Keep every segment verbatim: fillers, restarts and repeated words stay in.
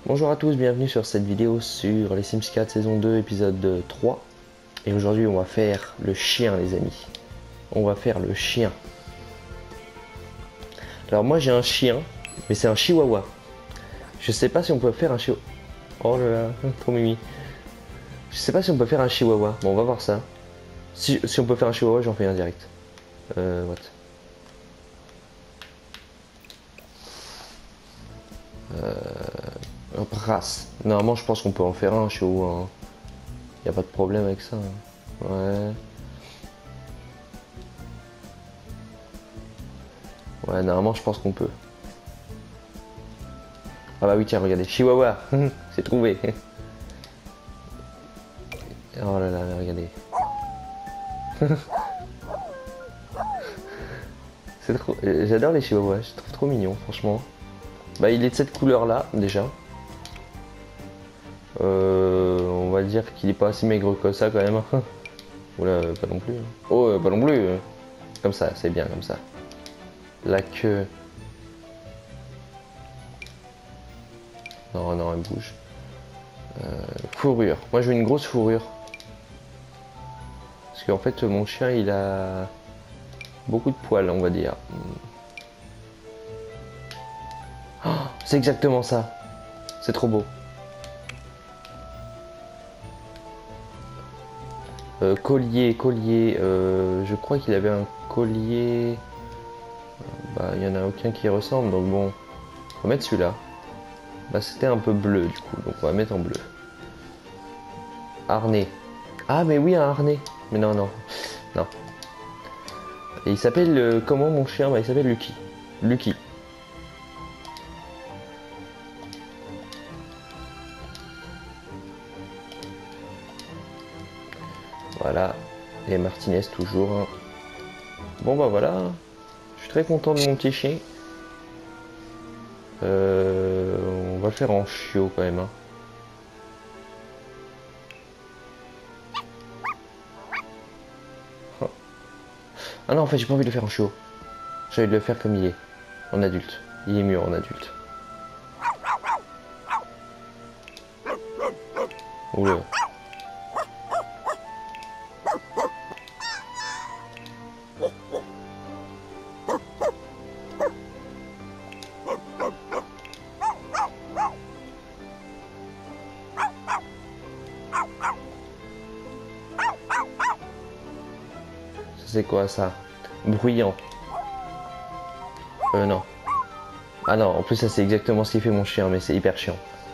Bonjour à tous, bienvenue sur cette vidéo sur les Sims quatre saison deux épisode trois. Et aujourd'hui on va faire le chien les amis. On va faire le chien. Alors moi j'ai un chien, mais c'est un chihuahua. Je sais pas si on peut faire un chihuahua. Oh là là, trop mimi. Je sais pas si on peut faire un chihuahua. Bon on va voir ça. Si, si on peut faire un chihuahua j'en fais un direct. Euh, what euh... Race. Normalement, je pense qu'on peut en faire un chez vous. Hein. Y a pas de problème avec ça. Hein. Ouais. Ouais, normalement, je pense qu'on peut. Ah bah oui, tiens, regardez. Chihuahua. C'est trouvé. Oh là là, regardez. C'est trop. J'adore les chihuahuas. Je trouve trop mignon, franchement. Bah, il est de cette couleur-là, déjà. Euh, on va dire qu'il est pas si maigre que ça quand même. Oula, pas non plus. Oh, euh, pas non plus. Comme ça, c'est bien comme ça. La queue. Non, non, elle bouge. Euh, fourrure. Moi, je veux une grosse fourrure. Parce qu'en fait, mon chien, il a beaucoup de poils, on va dire. Oh, c'est exactement ça. C'est trop beau. Euh, collier, collier, euh, je crois qu'il avait un collier. Bah, il n'y en a aucun qui ressemble, donc bon, on va mettre celui-là. Bah, c'était un peu bleu du coup, donc on va mettre en bleu. Harnais. Ah, mais oui, un harnais. Mais non, non, non. Et il s'appelle euh, comment mon chien? Bah, il s'appelle Lucky. Lucky. Voilà, et Martinez toujours. Bon bah voilà, je suis très content de mon petit chien. Euh, on va le faire en chiot quand même. Hein. Oh. Ah non, en fait j'ai pas envie de le faire en chiot. J'ai envie de le faire comme il est, en adulte. Il est mieux en adulte. Oula. C'est quoi ça? Bruyant. Euh non. Ah non, en plus ça c'est exactement ce qu'il fait mon chien, mais c'est hyper chiant.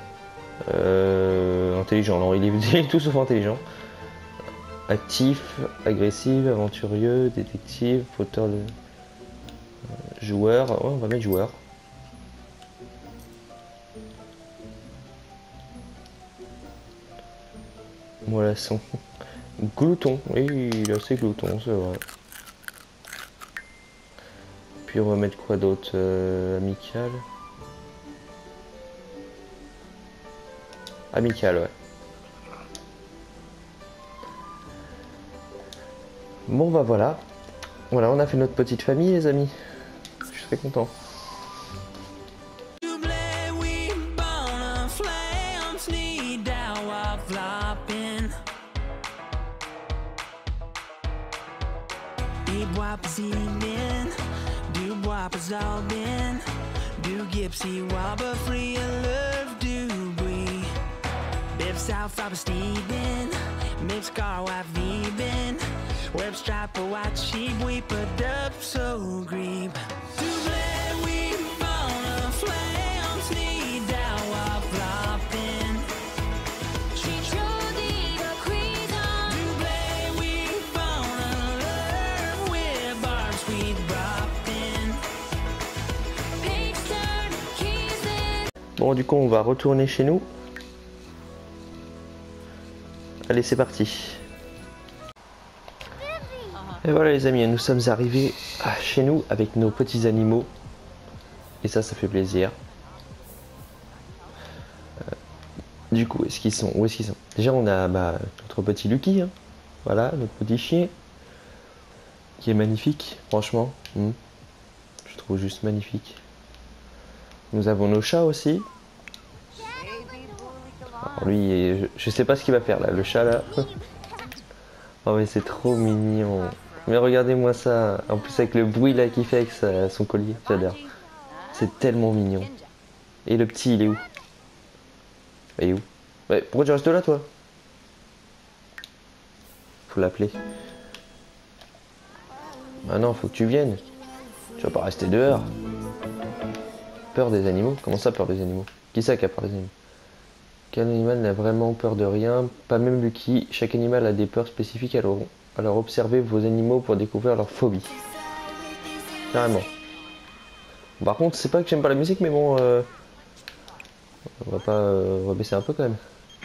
Euh, intelligent, non, il est, il est tout sauf intelligent. Actif, agressif, aventurieux, détective, fauteur de... Euh, joueur, ouais, on va mettre joueur. Voilà son... Glouton, oui, il est assez glouton, c'est vrai. Puis on va mettre quoi d'autre? euh, Amical. Amical, ouais. Bon bah voilà. Voilà, on a fait notre petite famille les amis. Je suis très content. Du Gypsy Wobber Free Love Du Brie Biff South Robert Steven Mix Car Wife Veben Web Stripe White Sheep We put up so green Du blé we found a flame Sneed down while flopping She chose the creason Du blé we found a love With bar sweet dropping Bon du coup on va retourner chez nous. Allez c'est parti. Et voilà les amis, nous sommes arrivés chez nous avec nos petits animaux. Et ça ça fait plaisir. Euh, du coup est-ce qu'ils sont? Où est-ce qu'ils sont? Déjà on a bah, notre petit Lucky. Hein. Voilà, notre petit chien. Qui est magnifique, franchement. Mmh. Je trouve juste magnifique. Nous avons nos chats aussi. Alors lui, je, je sais pas ce qu'il va faire là, le chat là. Oh mais c'est trop mignon. Mais regardez-moi ça. En plus avec le bruit là qu'il fait avec sa, son collier, j'adore. C'est tellement mignon. Et le petit, il est où? Il est où? Ouais, pourquoi tu restes là toi? Faut l'appeler. Ah non, faut que tu viennes. Tu vas pas rester dehors. Peur des animaux? Comment ça, peur des animaux? Qui ça qui a peur des animaux? Quel animal n'a vraiment peur de rien? Pas même Lucky. Chaque animal a des peurs spécifiques, alors, alors observez vos animaux pour découvrir leurs phobies. Carrément. Par contre, c'est pas que j'aime pas la musique, mais bon, euh, on va pas, euh, on va baisser un peu quand même.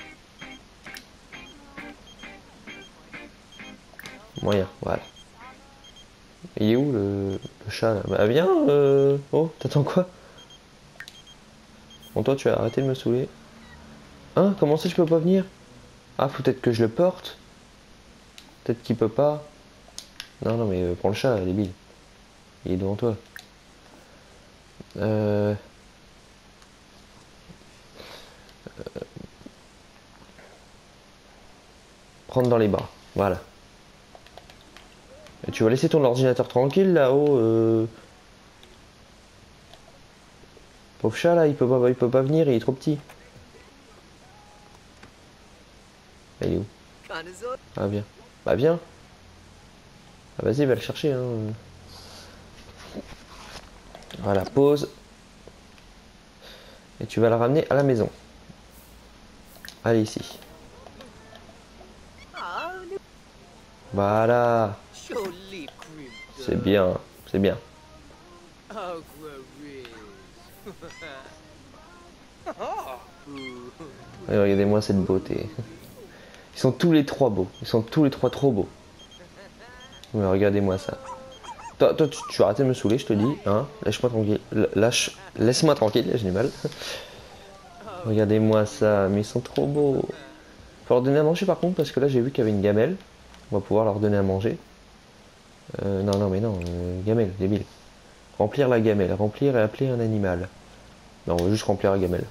Moyen, voilà. Il est où le, le chat là? Bah viens, euh... oh, t'attends quoi? Bon, toi, tu vas arrêter de me saouler. Hein? Comment ça, je peux pas venir? Ah, faut peut-être que je le porte. Peut-être qu'il peut pas. Non, non, mais euh, prends le chat, débile. Il est devant toi. Euh... Euh... Prendre dans les bras. Voilà. Et tu vas laisser ton ordinateur tranquille là-haut. Euh... Pauvre chat là, il peut pas, il peut pas venir, il est trop petit. Ah, il est où? Ah viens. Bah viens. Ah vas-y, va le chercher hein. Voilà, pause. Et tu vas le ramener à la maison. Allez ici. Voilà. C'est bien, c'est bien. Et regardez-moi cette beauté. Ils sont tous les trois beaux. Ils sont tous les trois trop beaux. Mais regardez-moi ça. Toi, toi tu, tu vas arrêter de me saouler, je te dis. Hein. Lâche-moi tranquille. Lâche. Laisse-moi tranquille, j'ai du mal. Regardez-moi ça. Mais ils sont trop beaux. Faut leur donner à manger par contre, parce que là j'ai vu qu'il y avait une gamelle. On va pouvoir leur donner à manger. Euh, non, non, mais non. Euh, gamelle, débile. Remplir la gamelle. Remplir et appeler un animal. Non, on va juste remplir la gamelle.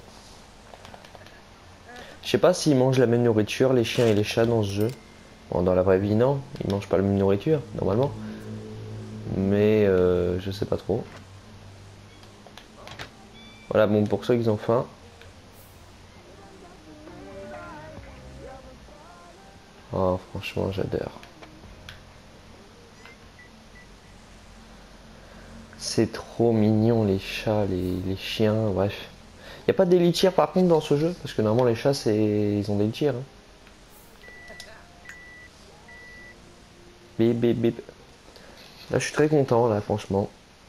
Je sais pas s'ils mangent la même nourriture, les chiens et les chats dans ce jeu. Bon, dans la vraie vie, non. Ils mangent pas la même nourriture, normalement. Mais euh, je sais pas trop. Voilà, bon, pour ceux qui ont faim. Oh, franchement, j'adore. C'est trop mignon, les chats, les, les chiens, bref. Il n'y a pas des litières par contre dans ce jeu, parce que normalement les chats, c'est ils ont des litières. Hein. Bip, bip, bip. Là, je suis très content, là, franchement.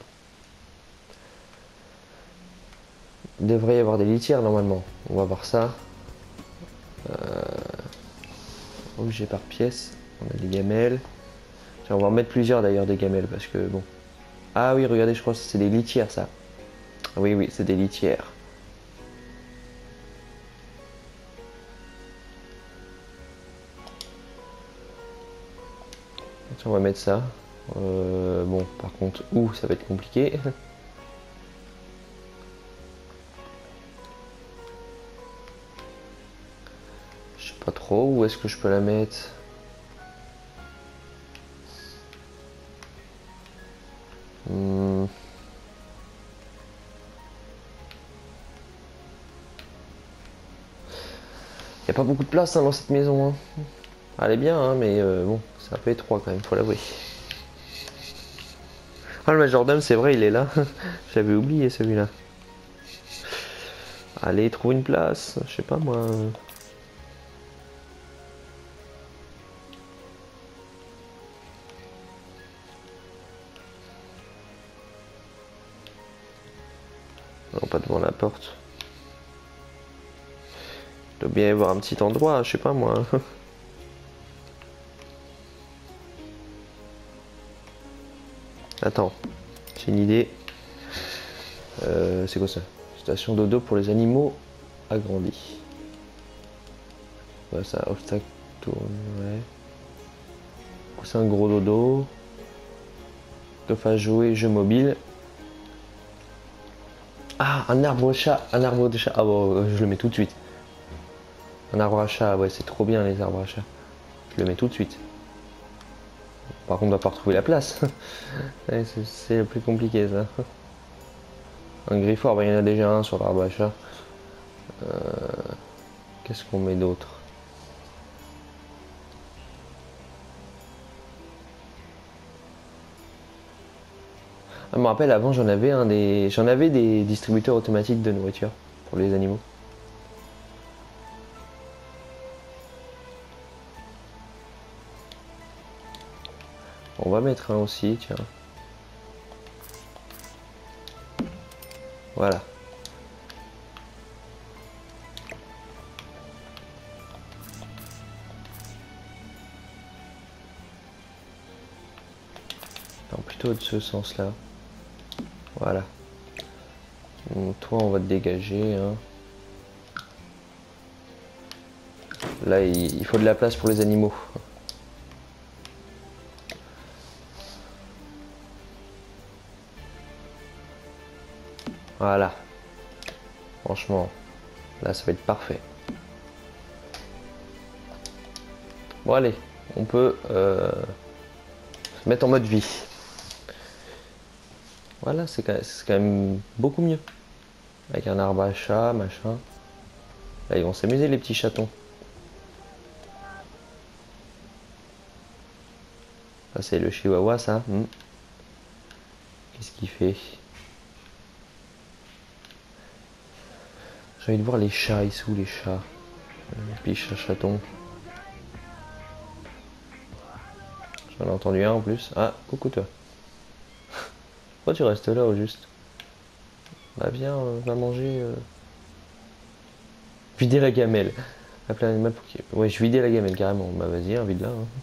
Il devrait y avoir des litières normalement. On va voir ça. Euh... Objet par pièce. On a des gamelles. Tiens, on va en mettre plusieurs d'ailleurs des gamelles parce que bon. Ah oui, regardez, je crois que c'est des litières ça. Oui, oui, c'est des litières. Tiens, on va mettre ça. Euh, bon, par contre, où ça va être compliqué. Je sais pas trop où est-ce que je peux la mettre. Hmm. Y a pas beaucoup de place hein, dans cette maison. Hein. Elle est bien, hein, mais euh, bon, c'est un peu étroit quand même, faut l'avouer. Ah, le majordome, c'est vrai, il est là. J'avais oublié celui-là. Allez, trouve une place. Je sais pas moi. Non, pas devant la porte. Il doit bien y avoir un petit endroit, je sais pas moi. Attends, j'ai une idée. Euh, c'est quoi ça? Station dodo pour les animaux agrandis. Ouais, ça, obstacle tourne, ouais. C'est un gros dodo. Sauf à jouer, jeu mobile. Ah, un arbre chat, un arbre de chat. Ah bon, je le mets tout de suite. Un arbre à chat, ouais, c'est trop bien les arbres à chat. Je le mets tout de suite. Par contre, on va pas retrouver la place. Ouais, c'est le plus compliqué ça. Un griffeur, bah, il y en a déjà un sur l'arbre à chat. Euh, Qu'est-ce qu'on met d'autre? Ah, je me rappelle, avant j'en avais un des. J'en avais des distributeurs automatiques de nourriture pour les animaux. On va mettre un aussi, tiens. Voilà. Non, plutôt de ce sens-là. Voilà. Donc, toi, on va te dégager. Hein. Là, il, il faut de la place pour les animaux. Voilà. Franchement, là, ça va être parfait. Bon, allez, on peut euh, se mettre en mode vie. Voilà, c'est quand, quand même beaucoup mieux. Avec un arbre à chat, machin. Là, ils vont s'amuser, les petits chatons. Ça, c'est le chihuahua, ça. Hmm. Qu'est-ce qu'il fait? J'ai envie de voir les chats, ils sont où les chats? Les petits chats chatons. J'en ai entendu un en plus. Ah, coucou toi. Pourquoi tu restes là au juste? Bah viens, euh, va manger. Euh... Vider la gamelle. Appeler un animal pour qui... Ouais, je vidais la gamelle carrément. Bah vas-y, hein, vide-la. Hein.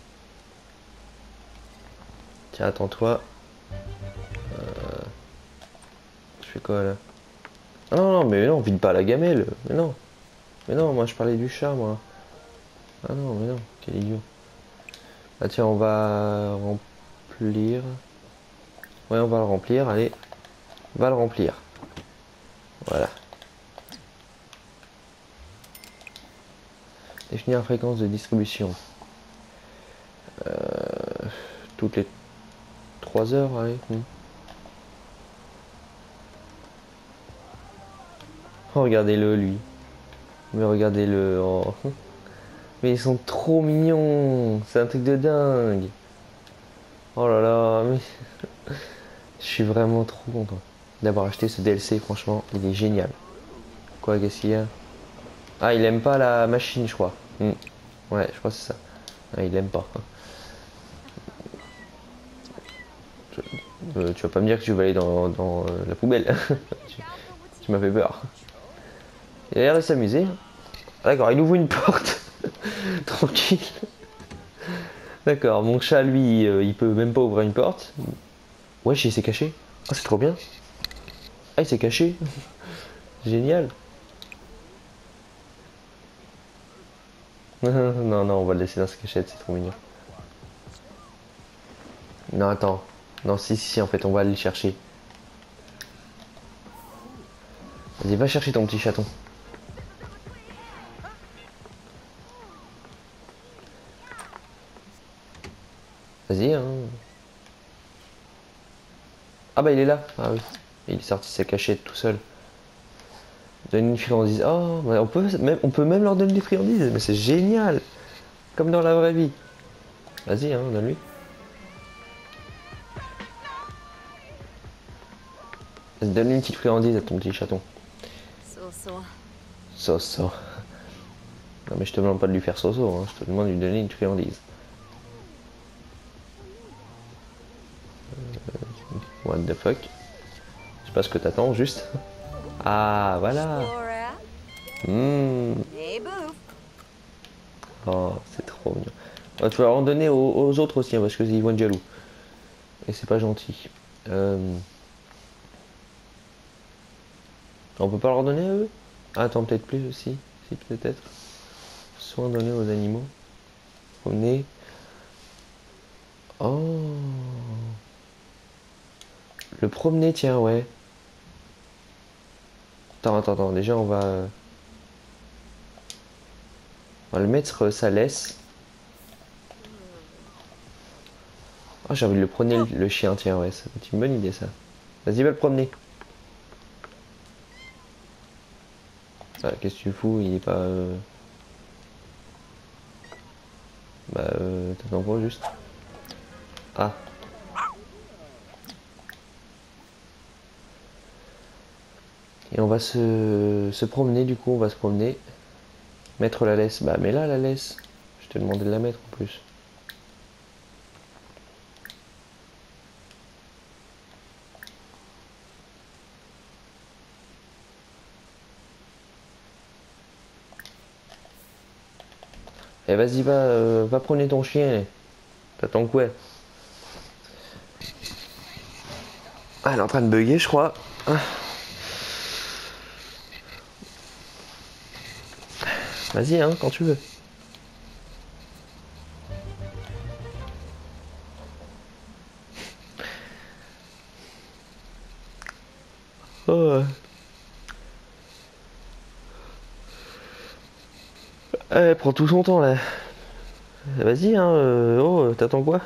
Tiens, attends-toi. Euh... Je fais quoi là? Ah non, non, mais non, vide pas la gamelle. Mais non. Mais non, moi je parlais du chat, moi. Ah non, mais non, quel idiot. Ah tiens, on va remplir. Ouais, on va le remplir, allez. On va le remplir. Voilà. Définir la fréquence de distribution. Euh, toutes les trois heures, allez. Hmm. Oh, regardez-le, lui. Mais regardez-le. Oh. Mais ils sont trop mignons. C'est un truc de dingue. Oh là là, mais... Je suis vraiment trop content d'avoir acheté ce D L C, franchement, il est génial. Quoi, qu'est-ce qu'il y a? Ah, il aime pas la machine, je crois. Hmm. Ouais, je crois que c'est ça. Ah, il aime pas. Euh, tu vas pas me dire que tu vas aller dans, dans euh, la poubelle. tu tu m'as fait peur. Il a l'air de s'amuser. Ah, d'accord, il ouvre une porte. Tranquille. D'accord, mon chat, lui, euh, il peut même pas ouvrir une porte. Ouais, il s'est caché. Ah, c'est trop bien. Ah, il s'est caché. Génial. Non, non, on va le laisser dans sa cachette, c'est trop mignon. Non, attends. Non, si, si, en fait, on va aller le chercher. Vas-y, va chercher ton petit chaton. Vas-y, hein. Ah bah, il est là. Ah oui. Il est sorti de sa cachette tout seul. Donne une friandise. Oh, on peut même, on peut même leur donner des friandises. Mais c'est génial. Comme dans la vraie vie. Vas-y, hein, donne-lui. Donne une petite friandise à ton petit chaton. Soso. Soso. Non mais je te demande pas de lui faire soso, hein. Je te demande de lui donner une friandise. Euh, what the fuck? Je sais pas ce que t'attends, juste. Ah, voilà. Mmh. Oh, c'est trop mignon. Oh, tu vas en donner aux, aux autres aussi, hein, parce qu'ils vont être jaloux. Et c'est pas gentil. Euh... On peut pas leur donner à eux? Ah, attends, peut-être plus aussi. Si, peut-être. Soin donné aux animaux. Promener. Oh. Le promener, tiens, ouais. Attends, attends, attends. Déjà, on va... On va le mettre sa laisse. Ah, j'ai envie de le promener le, le chien, tiens, ouais, c'est une bonne idée ça. Vas-y, va le promener. Ah, qu'est-ce que tu fous? Il est pas. Euh... Bah, euh, t'attends quoi juste? Ah. Et on va se, se promener, du coup, on va se promener. Mettre la laisse. Bah, mets là la laisse. Je te demandais de la mettre en plus. Eh, vas-y, va, euh, va promener ton chien. T'attends quoi? Ah, elle est en train de bugger, je crois. Ah. Vas-y, hein, quand tu veux. Oh. Elle prend tout son temps là. Vas-y, hein. Euh, oh, t'attends quoi?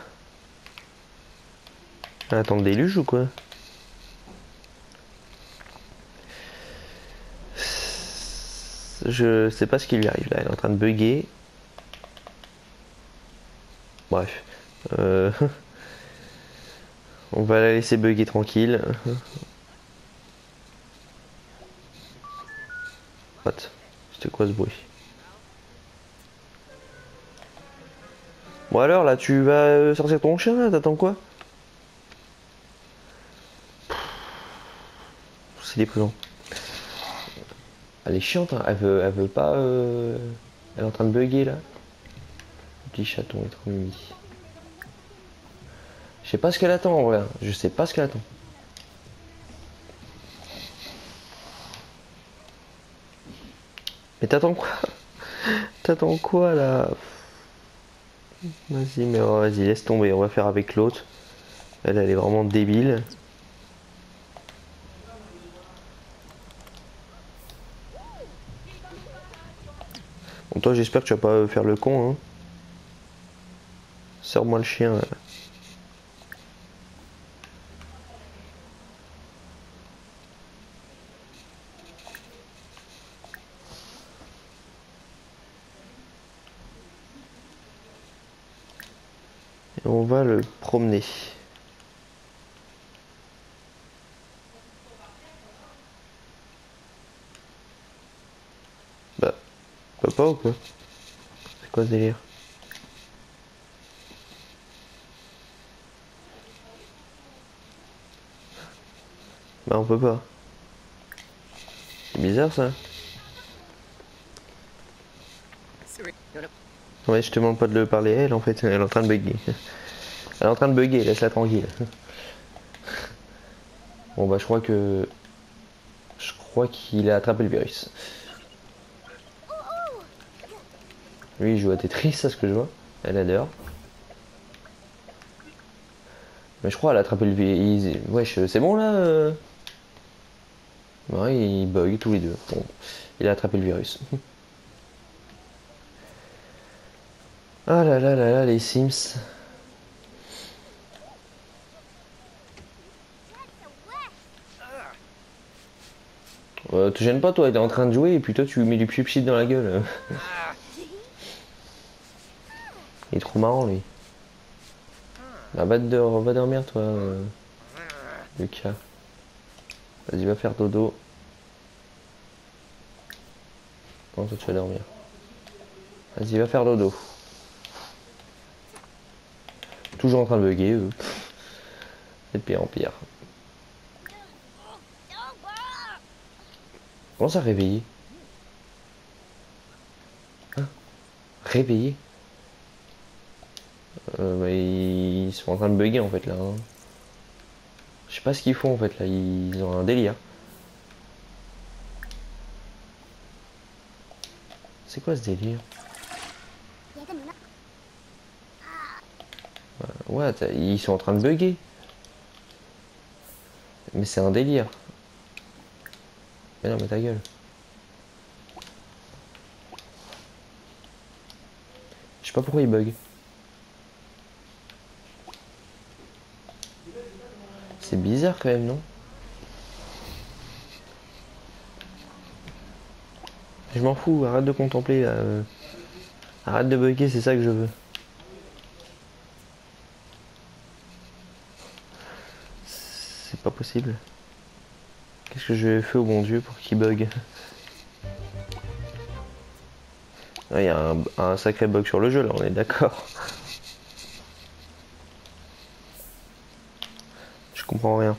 Elle attend le déluge ou quoi? Je sais pas ce qui lui arrive là. Elle est en train de bugger. Bref. Euh... On va la laisser bugger tranquille. What? C'était quoi ce bruit? Bon alors là, tu vas euh, sortir ton chien là, t'attends quoi? C'est déplaisant. Elle est chiante, hein. Elle veut, elle veut pas. Euh... Elle est en train de bugger là. Le petit chaton est trop mimi. Je sais pas ce qu'elle attend en vrai. Je sais pas ce qu'elle attend. Mais t'attends quoi? T'attends quoi là? Vas-y, mais oh, vas-y, laisse tomber. On va faire avec l'autre. Elle, elle est vraiment débile. Bon, toi, j'espère que tu vas pas faire le con, hein. Sors-moi le chien. Là. Et on va le promener. Bah, papa ou quoi? C'est quoi ce délire? Bah, on peut pas. C'est bizarre ça. Ouais, je te demande pas de le parler à elle en fait, elle est en train de bugger. Elle est en train de bugger, laisse-la tranquille. Bon bah je crois que... Je crois qu'il a attrapé le virus. Lui il joue à Tetris, ça ce que je vois. Elle est dehors. Mais je crois qu'elle a attrapé le virus. Wesh, c'est bon là euh... Ouais, ils bug tous les deux. Bon, il a attrapé le virus. Ah là là là là, les Sims. Euh, te gêne pas toi, il est en train de jouer et puis toi tu lui mets du pied dans la gueule. Il est trop marrant lui. Bah, va, de, va dormir toi, euh, Lucas. Vas-y, va faire dodo. Non, toi tu vas dormir. Vas-y, va faire dodo. Toujours en train de bugger, eux. C'est de pire en pire. Comment ça réveiller? Hein? Réveiller? euh, bah, Ils sont en train de bugger en fait là. Hein. Je sais pas ce qu'ils font en fait là, ils ont un délire. C'est quoi ce délire? Ouais, ils sont en train de bugger. Mais c'est un délire. Mais non, mais ta gueule. sais pas pourquoi il bug. C'est bizarre quand même, non? Je m'en fous, arrête de contempler. Euh... Arrête de bugger, c'est ça que je veux. C'est pas possible. Qu'est-ce que j'ai fait au bon Dieu pour qu'il bug? Il y a un, un sacré bug sur le jeu là, on est d'accord. Je comprends rien.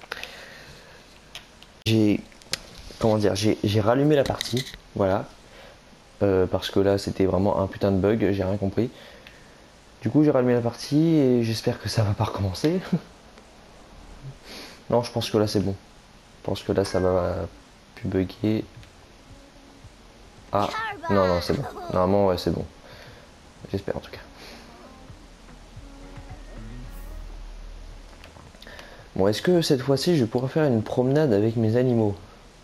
J'ai... Comment dire? J'ai rallumé la partie, voilà. Euh, parce que là c'était vraiment un putain de bug, j'ai rien compris. Du coup j'ai rallumé la partie et j'espère que ça va pas recommencer. Non, je pense que là c'est bon. Je pense que là ça va plus bugger. Ah, non, non, c'est bon. Normalement, ouais, c'est bon. J'espère en tout cas. Bon, est-ce que cette fois-ci je pourrais faire une promenade avec mes animaux?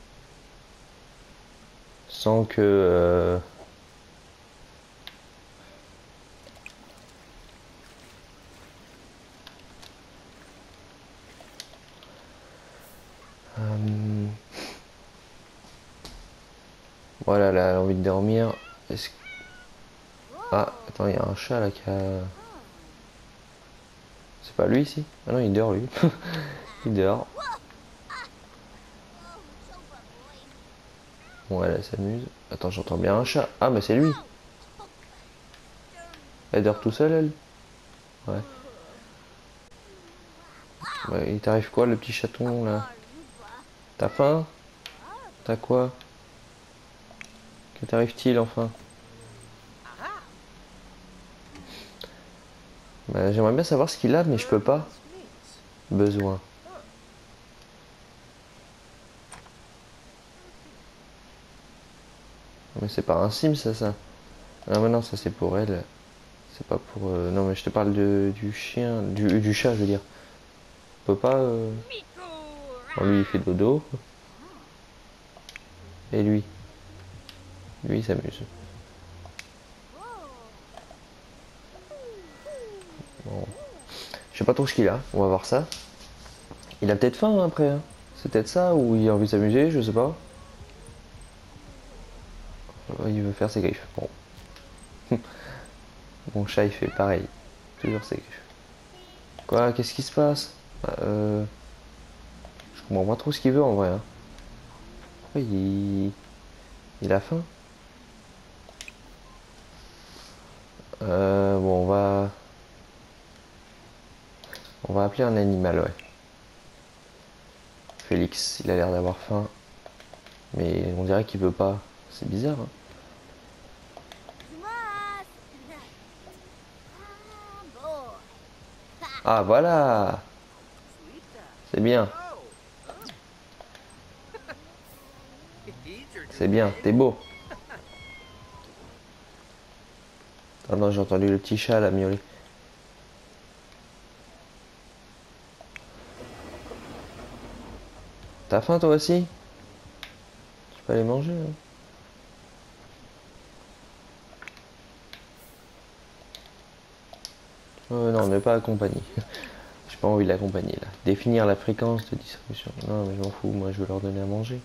Sans que... Euh... Euh... Voilà, là, elle a envie de dormir. Est-ce... Ah, attends, il y a un chat là qui a... C'est pas lui ici? Ah non, il dort lui. Il dort. Bon, elle, elle s'amuse. Attends, j'entends bien un chat. Ah, mais c'est lui. Elle dort tout seule, elle? Ouais. Ouais, il t'arrive quoi, le petit chaton, là? T'as faim? T'as quoi? Que t'arrive-t-il, enfin? Bah, j'aimerais bien savoir ce qu'il a, mais je peux pas. Besoin. Mais c'est pas un sim, ça, ça. Ah, mais non, ça, c'est pour elle. C'est pas pour... Euh... Non, mais je te parle de, du chien... Du, du chat, je veux dire. On peut pas... Euh... Bon, lui, il fait dodo. Et lui? Lui, il s'amuse. Bon. Je sais pas trop ce qu'il a. On va voir ça. Il a peut-être faim, hein, après. Hein. C'est peut-être ça, ou il a envie de s'amuser, je sais pas. Il veut faire ses griffes. Bon. Mon chat, il fait pareil. Toujours ses griffes. Quoi? Qu'est-ce qui se passe? euh... Je comprends pas trop ce qu'il veut, en vrai. Hein. Pourquoi il... Il a faim? Euh... Bon, on va... On va appeler un animal, ouais. Félix, il a l'air d'avoir faim. Mais on dirait qu'il veut pas. C'est bizarre, hein. Ah, voilà! C'est bien. C'est bien, t'es beau. Ah non, j'ai entendu le petit chat là miauler. T'as faim toi aussi? Tu peux aller manger, hein. Oh non, on n'est pas accompagné. J'ai pas envie de l'accompagner là. Définir la fréquence de distribution. Non, mais je m'en fous, moi je veux leur donner à manger.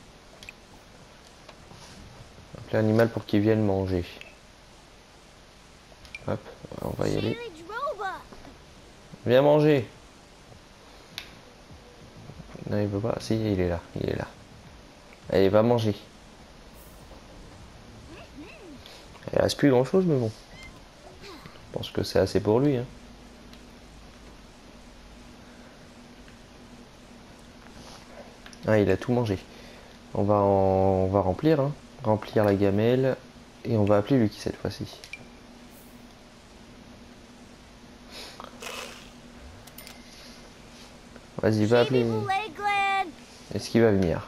Appeler l'animal pour qu'il vienne manger. Hop, on va y aller. Viens manger. Non, il veut pas. Si, il est là, il est là. Allez, va manger. Il reste plus grand chose, mais bon. Je pense que c'est assez pour lui, hein. Ah, il a tout mangé. On va, en... on va remplir, hein. Remplir la gamelle. Et on va appeler Lucky cette fois-ci. Vas-y, va appeler. Est-ce qu'il va venir?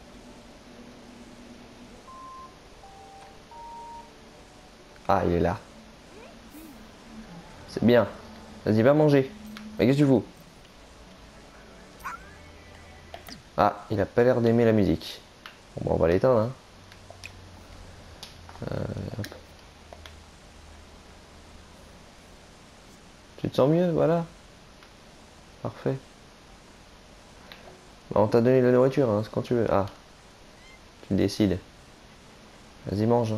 Ah, il est là. C'est bien. Vas-y, va manger. Mais qu'est-ce que tu fous? Ah, il a pas l'air d'aimer la musique. Bon, bah, on va l'éteindre, hein. Euh, hop. Tu te sens mieux? Voilà. Parfait. Bah, on t'a donné de la nourriture, hein, c'est quand tu veux. Ah. Tu décides. Vas-y, mange. Hein.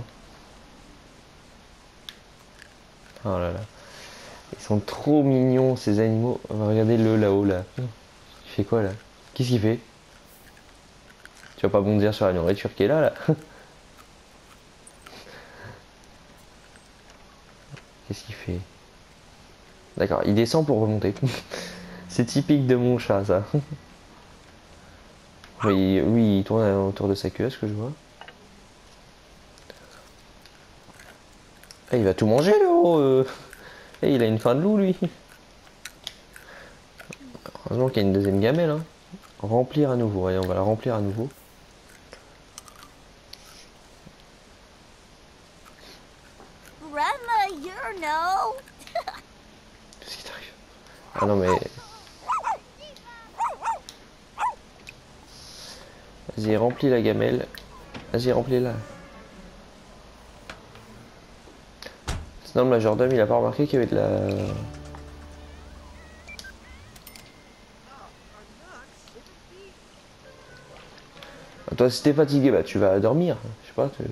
Oh là là. Ils sont trop mignons, ces animaux. Regardez-le là-haut, là. Il fait quoi, là? Qu'est-ce qu'il fait? Tu vas pas bondir sur la nourriture qui est là, là? Qu'est-ce qu'il fait? D'accord, il descend pour remonter. C'est typique de mon chat, ça. Oui, oui, il tourne autour de sa queue, est-ce que je vois? Ah, il va tout manger, le haut. Euh... Et il a une faim de loup, lui. Heureusement qu'il y a une deuxième gamelle. Hein. Remplir à nouveau. Allez, on va la remplir à nouveau. Grandma, you're no. Qu'est-ce qui t'arrive? Ah non, mais... Vas-y, remplis la gamelle. Vas-y, remplis-la. Sinon, le majordome, il a pas remarqué qu'il y avait de la... Toi, si t'es fatigué, bah tu vas dormir. Je sais pas. Tu...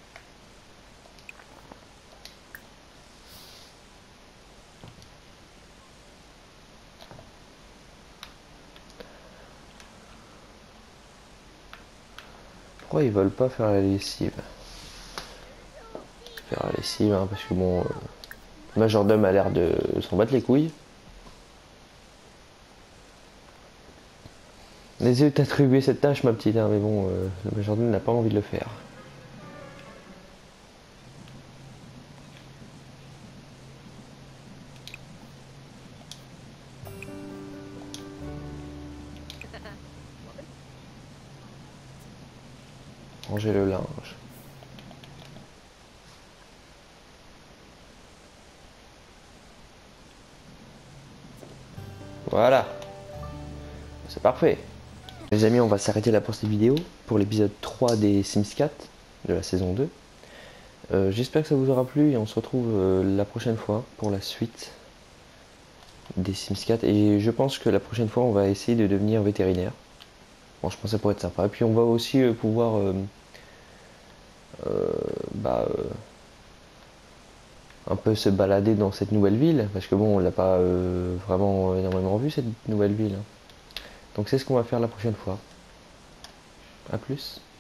Pourquoi ils veulent pas faire la lessive? Faire la lessive, hein, parce que bon, euh, le majordome a l'air de s'en battre les couilles. Désolé de t'attribuer cette tâche, ma petite, hein, mais bon, euh, le majordome n'a pas envie de le faire. Ranger le linge. Voilà. C'est parfait. Les amis, on va s'arrêter là pour cette vidéo, pour l'épisode trois des Sims quatre de la saison deux. Euh, J'espère que ça vous aura plu et on se retrouve euh, la prochaine fois pour la suite des Sims quatre. Et je pense que la prochaine fois, on va essayer de devenir vétérinaire. Bon, je pense que ça pourrait être sympa. Et puis on va aussi euh, pouvoir... Euh, euh, bah... Euh, un peu se balader dans cette nouvelle ville, parce que bon, on l'a pas euh, vraiment énormément vu cette nouvelle ville. Donc c'est ce qu'on va faire la prochaine fois. A plus.